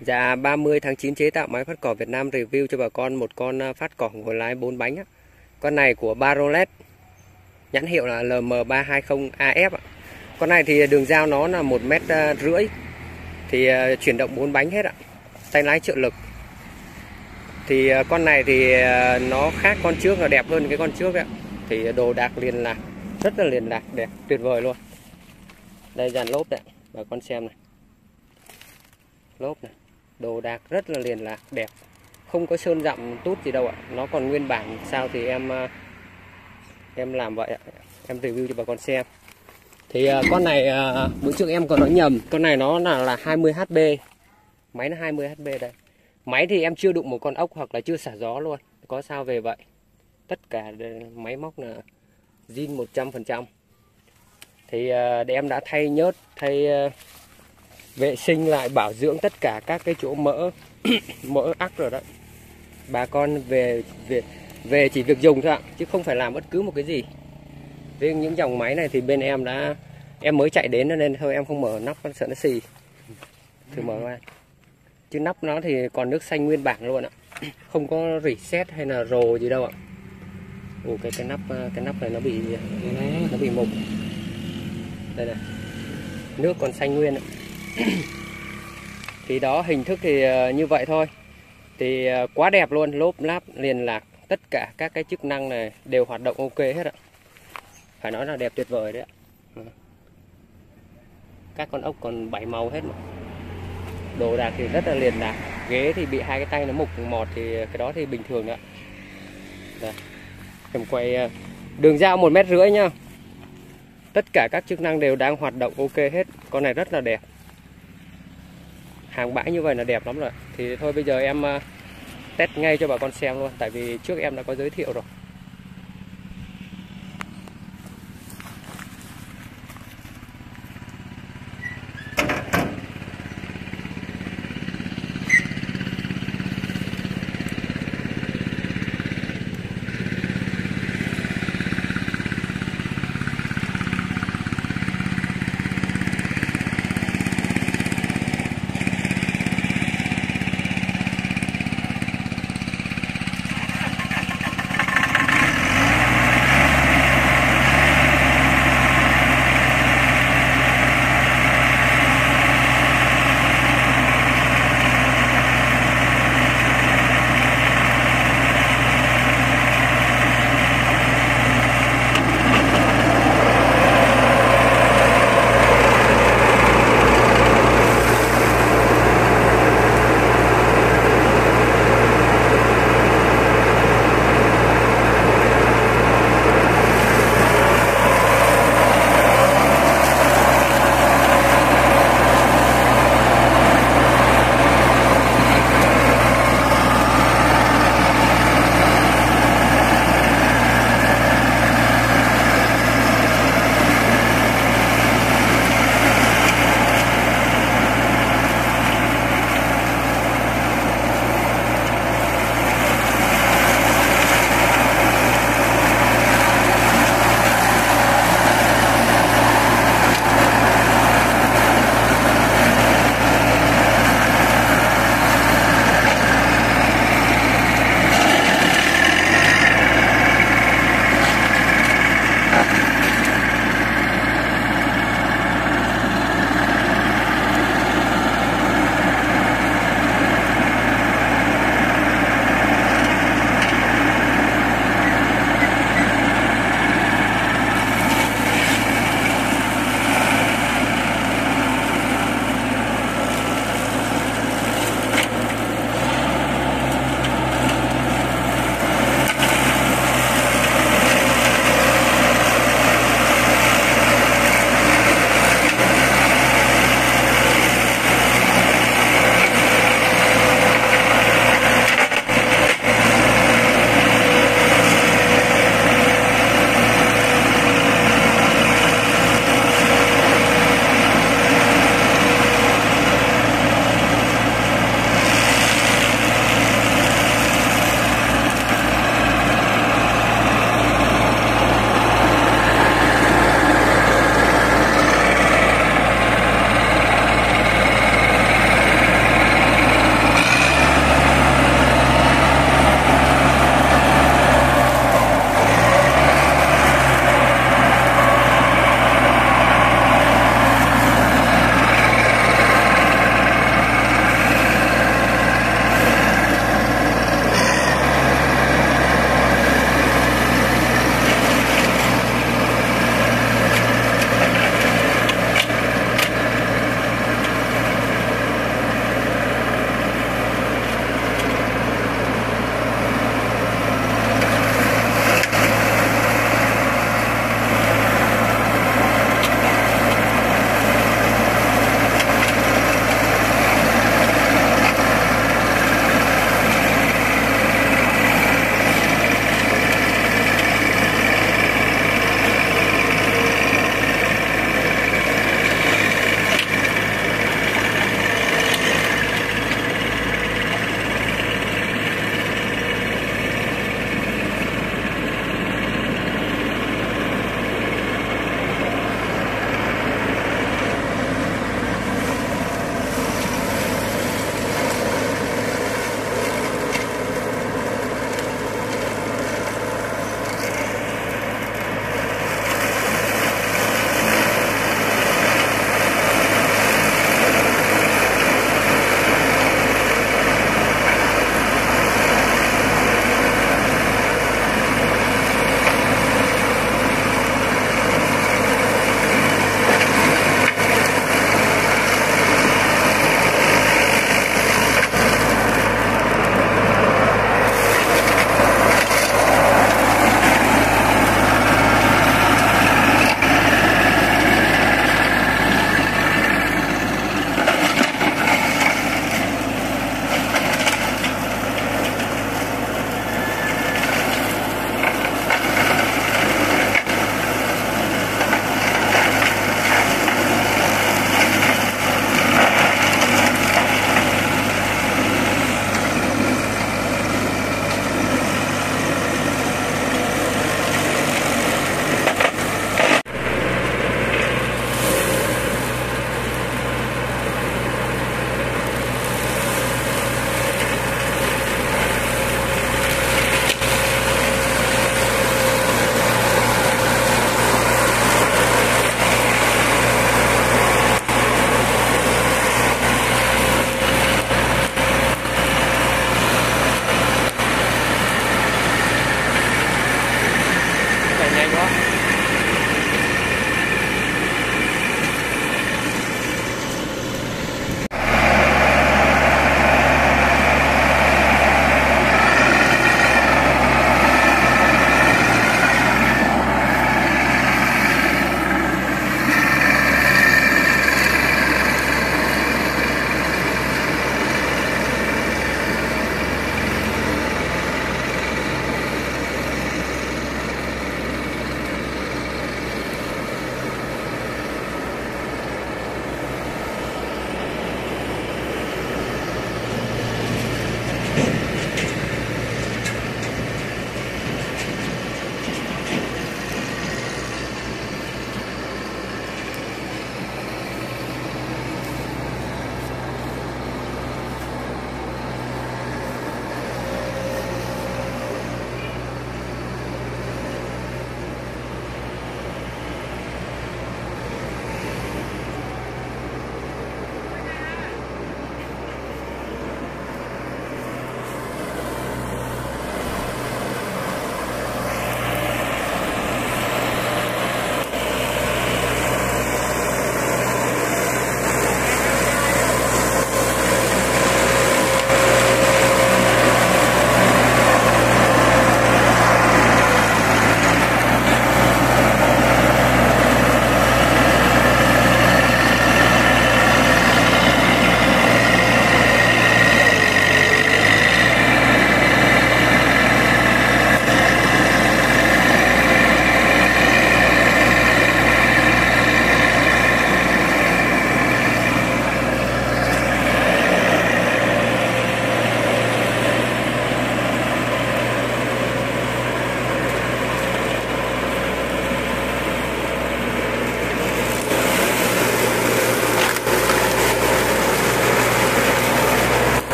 Dạ 30 tháng 9 chế tạo máy phát cỏ Việt Nam review cho bà con một con phát cỏ ngồi lái 4 bánh á. Con này của Barolet, nhãn hiệu là LM320AF. Con này thì đường giao nó là 1,5 m, thì chuyển động 4 bánh hết ạ. Tay lái trợ lực. Thì con này thì nó khác con trước, là đẹp hơn cái con trước ạ. Thì đồ đạc liền lạc, rất là liền lạc, đẹp, tuyệt vời luôn. Đây dàn lốp đấy, bà con xem này. Lốp này, đồ đạc rất là liền lạc, đẹp, không có sơn dặm tút gì đâu ạ. Nó còn nguyên bản sao thì em làm vậy ạ, em review cho bà con xem. Thì con này bữa trước em còn nói nhầm, con này nó là 20 HP, máy nó 20 HP đây. Máy thì em chưa đụng một con ốc hoặc là chưa xả gió luôn, có sao về vậy. Tất cả máy móc là zin 100%. Thì để em đã thay nhớt, thay vệ sinh lại, bảo dưỡng tất cả các cái chỗ mỡ mỡ ắc rồi đấy. Bà con về chỉ việc dùng thôi ạ, chứ không phải làm bất cứ một cái gì. Riêng những dòng máy này thì bên em mới chạy đến nên thôi em không mở nắp, sợ nó xì. Thử mở ra. Chứ nắp nó thì còn nước xanh nguyên bản luôn ạ. Không có reset hay là rồ gì đâu ạ. Ồ, cái nắp này nó bị mục. Đây này. Nước còn xanh nguyên ạ. Thì đó, hình thức thì như vậy thôi. Thì quá đẹp luôn, lốp láp liền lạc, tất cả các cái chức năng này đều hoạt động ok hết ạ. Phải nói là đẹp tuyệt vời đấy ạ. Các con ốc còn 7 màu hết mà. Đồ đạc thì rất là liền lạc. Ghế thì bị hai cái tay nó mục mọt thì cái đó thì bình thường ạ. Đây. Em quay đường giao 1,5 m nhá. Tất cả các chức năng đều đang hoạt động ok hết. Con này rất là đẹp. Hàng bãi như vậy là đẹp lắm rồi. Thì thôi bây giờ em test ngay cho bà con xem luôn, tại vì trước em đã có giới thiệu rồi.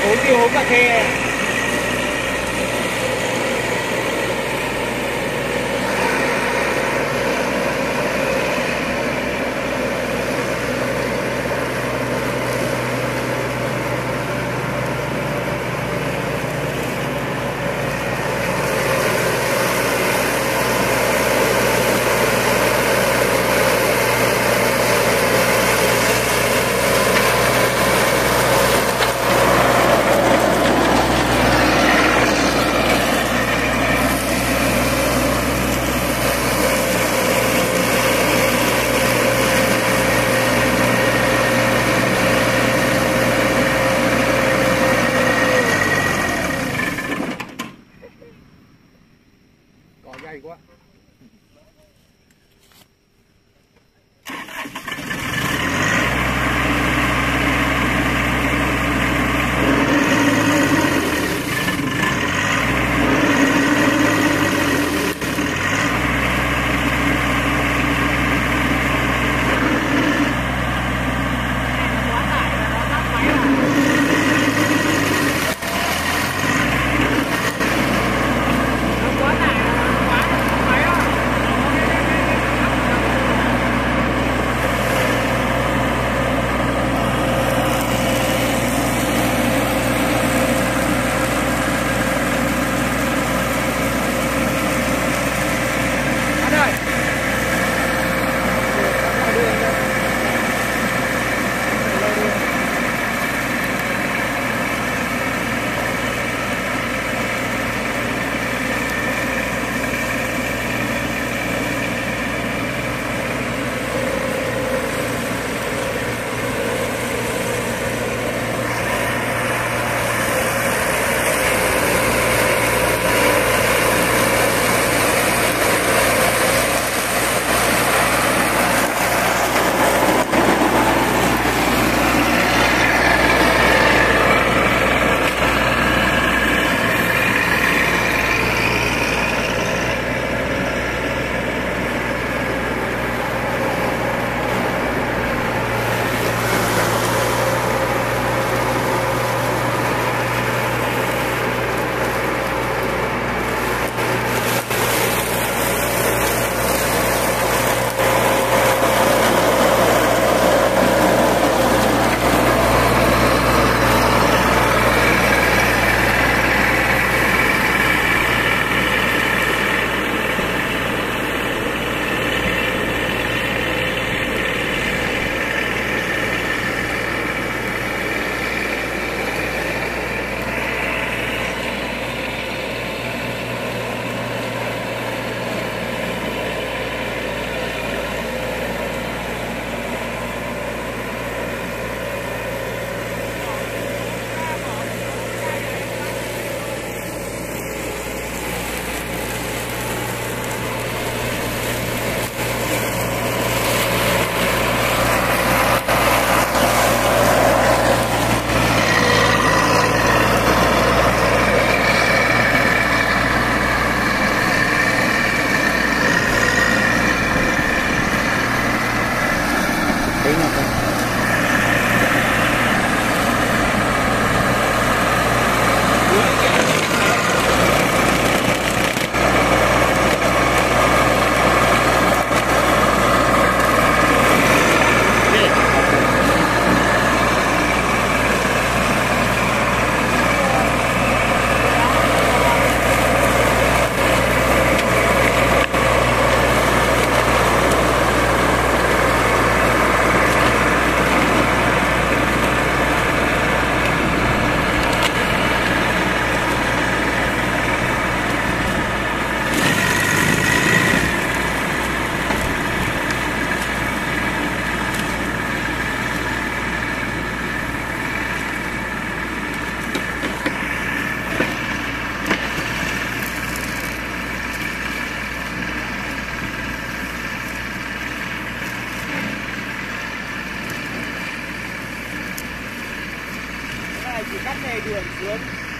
4 kg hố cà phê. Cỏ dày quá. Chỉ cắt nề đường xuống